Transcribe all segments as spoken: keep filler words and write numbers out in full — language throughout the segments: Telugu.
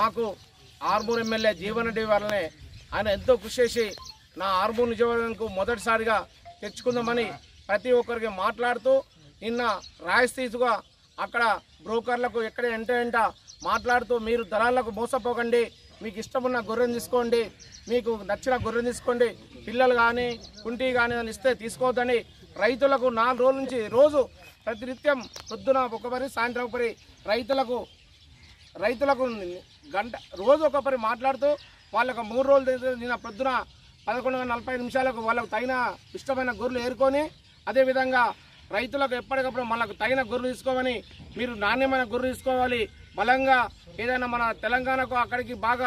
మాకు ఆర్మూర్ ఎమ్మెల్యే జీవన్ రెడ్డి వల్లనే ఆయన ఎంతో కృషి చేసి నా ఆర్మూర్ నియోజకవర్గానికి మొదటిసారిగా తెచ్చుకుందామని ప్రతి ఒక్కరికి మాట్లాడుతూ నిన్న రాయస్థితిగా అక్కడ బ్రోకర్లకు ఎక్కడ ఎంట ఎంట మాట్లాడుతూ మీరు దళాలకు మోసపోకండి, మీకు ఇష్టమున్న గొర్రెను తీసుకోండి, మీకు నచ్చిన గొర్రెను తీసుకోండి, పిల్లలు కానీ కుంటి కానీ అని ఇస్తే తీసుకోవద్దని రైతులకు నాలుగు రోజుల నుంచి రోజు ప్రతినిత్యం పొద్దున ఒకపరి సాయంత్రం ఒకపరి రైతులకు రైతులకు గంట రోజు ఒకపరి మాట్లాడుతూ వాళ్ళకు మూడు రోజులు నిన్న పొద్దున పదకొండు వందల నలభై నిమిషాలకు వాళ్ళకు తగిన ఇష్టమైన గొర్రెలు ఏరుకొని అదేవిధంగా రైతులకు ఎప్పటికప్పుడు మనకు తగిన గొర్రెలు తీసుకోమని, మీరు నాణ్యమైన గొర్రెలు తీసుకోవాలి, బలంగా ఏదైనా మన తెలంగాణకు అక్కడికి బాగా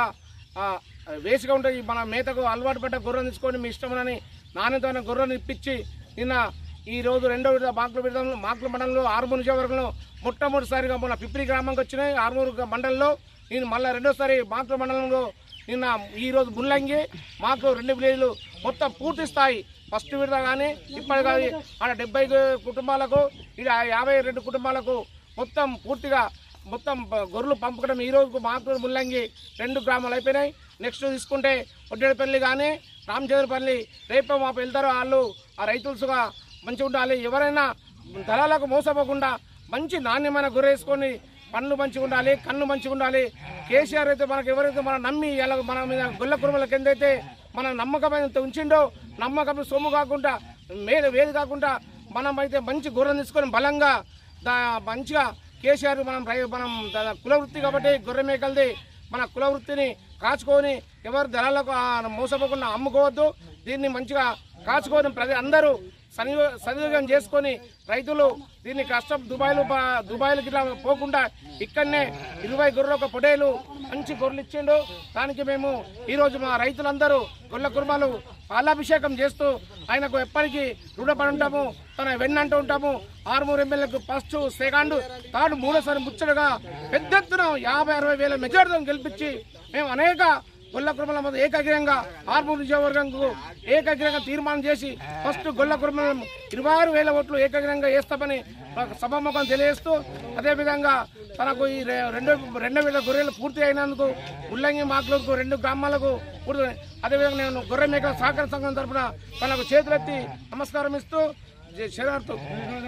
వేసిగా ఉంటుంది, మన మేతకు అలవాటు పడ్డ గొర్రెను తీసుకొని మీ ఇష్టమని నాణ్యతమైన గొర్రెను ఇప్పించి నిన్న ఈ రోజు రెండో విడత మాకుల విడతలో మాకుల మండలంలో ఆర్మూర్ నియోజకవర్గంలో మొట్టమొదటిసారిగా మొన్న పిప్రి గ్రామంకి వచ్చినాయి. ఆర్మూర్ మండలంలో నేను మళ్ళీ రెండోసారి మాకుల మండలంలో నిన్న ఈరోజు ముల్లంగి మాకు రెండు విలేజ్లు మొత్తం పూర్తి స్థాయి ఫస్ట్ విడత కానీ ఇప్పటి కానీ ఆడ డెబ్బై కుటుంబాలకు ఇక యాభై రెండు కుటుంబాలకు మొత్తం పూర్తిగా మొత్తం గొర్రెలు పంపకడం ఈరోజు మాకు ముల్లంగి రెండు గ్రామాలు అయిపోయినాయి. నెక్స్ట్ తీసుకుంటే ఒడ్డేపల్లి కానీ రామచంద్రపల్లి రేపు మాపు వెళ్తారో వాళ్ళు ఆ రైతులుగా మంచిగా ఉండాలి, ఎవరైనా ధరలకు మోసపోకుండా మంచి నాణ్యమైన గొర్రె వేసుకొని పండ్లు మంచిగా ఉండాలి, కన్ను మంచిగా ఉండాలి. కేసీఆర్ అయితే మనకు ఎవరైతే మనం నమ్మి ఎలా మన మీద గొల్ల కురుమల కింద అయితే మన నమ్మకమైన ఉంచిండో నమ్మకం సొమ్ము కాకుండా మేలు వేది కాకుండా మనం అయితే మంచి గొర్రెను తీసుకొని బలంగా దా మంచిగా కేసీఆర్ మనం మనం కులవృత్తి కాబట్టి గొర్రె మేకలది మన కులవృత్తిని కాచుకొని ఎవరు ధరలకు మోసపోకుండా అమ్ముకోవద్దు, దీన్ని మంచిగా కాచుకొని ప్రతి అందరూ సనియో సద్వినియోగం చేసుకొని రైతులు దీన్ని కష్టం దుబాయ్లు దుబాయ్లకి ఇట్లా పోకుండా ఇక్కడనే ఇరవై గొర్రెలు ఒక పొడేలు మంచి గొర్రెలు ఇచ్చిండు. దానికి మేము ఈరోజు మా రైతులందరూ గొర్రెల కుర్మాలు పాలాభిషేకం చేస్తూ ఆయనకు ఎప్పటికీ రుణపడి ఉంటాము, తన వెన్నంటూ ఉంటాము. ఆర్మూర్ ఎమ్మెల్యేకు ఫస్ట్ సెకండ్ థర్డ్ మూడోసారి ముచ్చటగా పెద్ద ఎత్తున యాభై అరవై వేల మెజార్టీతో గెలిపించి మేము అనేక గొల్ల కుర్మల మీద ఏకగ్రీవంగా ఆర్మూర్ నియోజకవర్గంకు ఏకగ్రీవంగా తీర్మానం చేసి ఫస్ట్ గొల్ల కుర్మలం ఇరవై ఆరు వేల ఓట్లు ఏకగ్రీవంగా వేస్తామని సభాముఖం తెలియజేస్తూ అదేవిధంగా తనకు ఈ రెండు రెండు వేల గొర్రెలు పూర్తి అయినందుకు ముల్లంగి మాకులకు రెండు గ్రామాలకు పూర్తి అదేవిధంగా నేను గొర్రె మేకల సహకార సంఘం తరఫున తనకు చేతులెత్తి నమస్కారం ఇస్తూ శరణార్థు.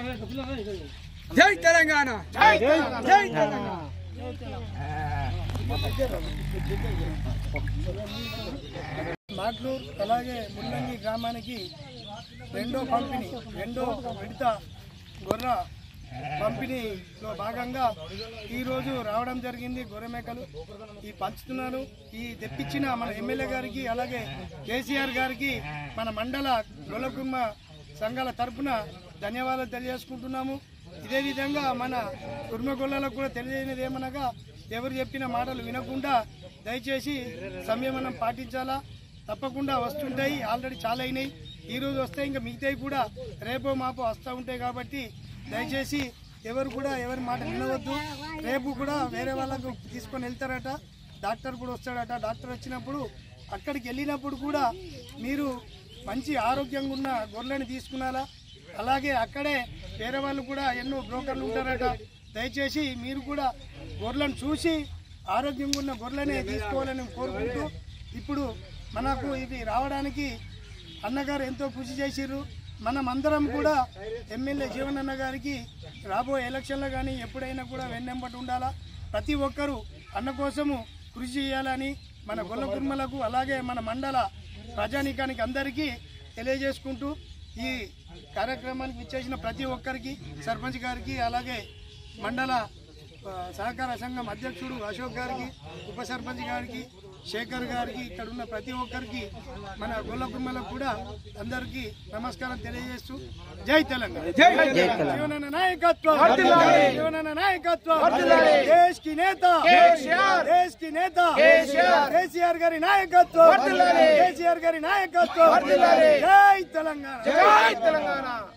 జై తెలంగాణ, జై తెలంగాణ. మాట్లూర్ అలాగే ముల్లంగి గ్రామానికి రెండో పంపిణీ రెండో విడత గొర్రె పంపిణీలో భాగంగా ఈరోజు రావడం జరిగింది. గొర్రె మేకలు ఈ పంచుతున్నారు. ఈ తెప్పించిన మన ఎమ్మెల్యే గారికి అలాగే కేసీఆర్ గారికి మన మండల గొల్లకుర్మ సంఘాల తరఫున ధన్యవాదాలు తెలియజేసుకుంటున్నాము. ఇదే విధంగా మన కుర్మ గొల్లలకు కూడా తెలియజేయనిది ఏమనగా ఎవరు చెప్పిన మాటలు వినకుండా దయచేసి సంయమనం పాటించాలా. తప్పకుండా వస్తుంటాయి, ఆల్రెడీ చాలా అయినాయి, ఈరోజు వస్తాయి, ఇంకా మిగతాయి కూడా రేపో మాపో వస్తూ ఉంటాయి. కాబట్టి దయచేసి ఎవరు కూడా ఎవరి మాట వినవద్దు. రేపు కూడా వేరే వాళ్ళకు తీసుకొని వెళ్తారట, డాక్టర్ కూడా వస్తాడట. డాక్టర్ వచ్చినప్పుడు అక్కడికి వెళ్ళినప్పుడు కూడా మీరు మంచి ఆరోగ్యంగా ఉన్న గొర్రెలను తీసుకున్నారా. అలాగే అక్కడే వేరే వాళ్ళు కూడా ఎన్నో బ్రోకర్లు ఉంటారట. దయచేసి మీరు కూడా గొర్రెలను చూసి ఆరోగ్యంగా ఉన్న గొర్రెలనే తీసుకోవాలని కోరుకుంటూ ఇప్పుడు మనకు ఇది రావడానికి అన్నగారు ఎంతో కృషి చేసిర్రు. మనమందరం కూడా ఎమ్మెల్యే జీవన్ అన్న గారికి రాబోయే ఎలక్షన్లో కానీ ఎప్పుడైనా కూడా వెన్నెంబటి ఉండాలా. ప్రతి ఒక్కరూ అన్న కోసము కృషి చేయాలని మన గొల్ల కుర్మలకు అలాగే మన మండల ప్రజానీకానికి అందరికీ తెలియజేసుకుంటూ ఈ కార్యక్రమానికి ఇచ్చేసిన ప్రతి ఒక్కరికి సర్పంచ్ గారికి అలాగే మండల సహకార సంఘం అధ్యక్షుడు అశోక్ గారికి ఉప సర్పంచ్ గారికి శేఖర్ గారికి ఇక్కడ ఉన్న ప్రతి ఒక్కరికి మన గొల్ల కుర్మలకు కూడా అందరికీ నమస్కారం తెలియజేస్తూ జై తెలంగాణ, జీవనన్న నాయకత్వం, జీవనన్న నాయకత్వం, దేశ్ కి నేత దేశ్ కి నేత కేసీఆర్ గారి నాయకత్వం, కేసీఆర్ గారి నాయకత్వం. జై తెలంగాణ, జై తెలంగాణ.